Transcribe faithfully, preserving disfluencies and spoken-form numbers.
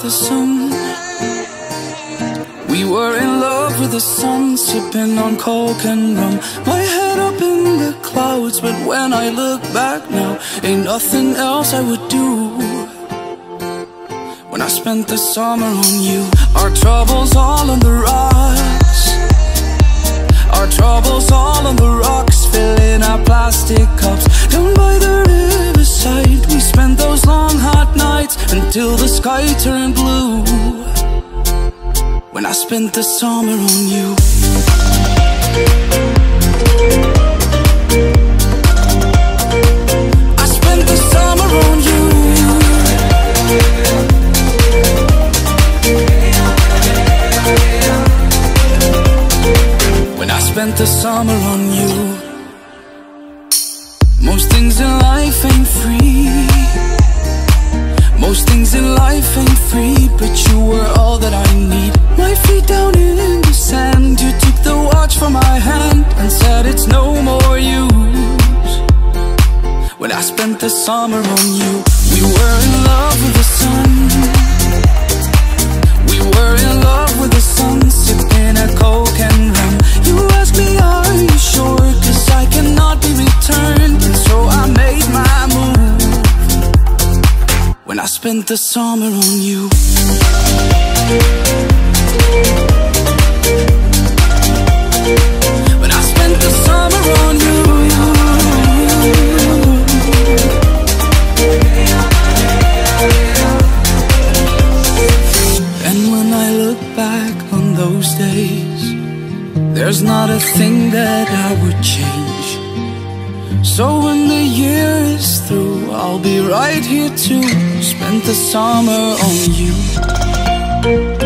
the sun. We were in love with the sun, sipping on coke and rum. My head up in the clouds, but when I look back now, ain't nothing else I would do. When I spent the summer on you, our troubles all on the rocks. Our troubles all on the rocks, filling our plastic cups. Down by the riverside, we spent those long hot nights until the sky turned blue. When I spent the summer on you. I spent the summer on you. When I spent the summer on you. Most things in life ain't free. Most things in life ain't free, but you were all that I need. My feet down in the sand, you took the watch from my hand and said it's no more use. When I spent the summer on you, we were in love with the sun. We were in love with the sun, sipping a coke and rum. You asked me, are you sure? Cause I cannot be returned, and so I made my move. When I spent the summer on you. When I spent the summer on you. And when I look back on those days, there's not a thing that I would change. So when the year is through, I'll be right here to spend the summer on you.